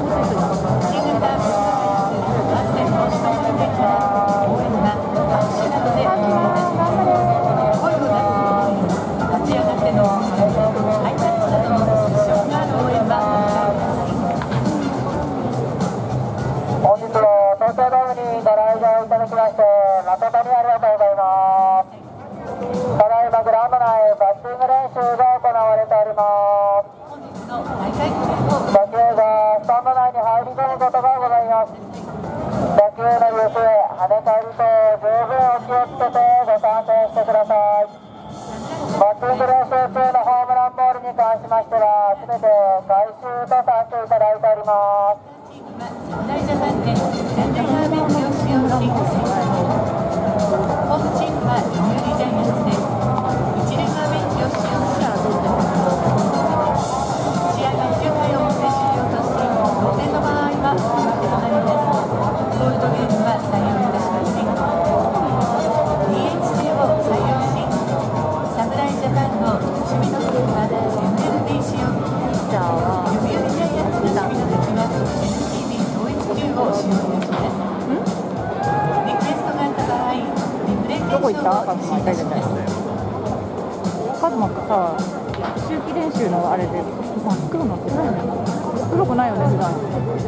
どこ行った？カズマ痛いじゃない。カズマってさ、秋季練習のあれで真っ黒になってないよね。黒くないよね、普段。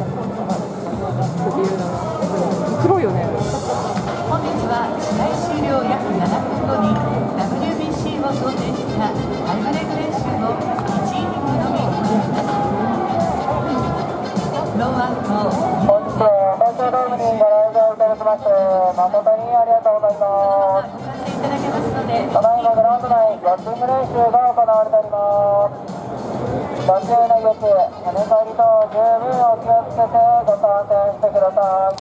黒いよね。 本日は試合終了約7分後に WBC を想定したタイブレーク練習を1イニングのみ行います。ノーアウト。 本日は東京ドームにご来場いただきまして誠にありがとうございます。ただいまグラウンド内バッティング練習が行われております。打球の位置、跳ね返りと十分お気をつけてご観戦してください。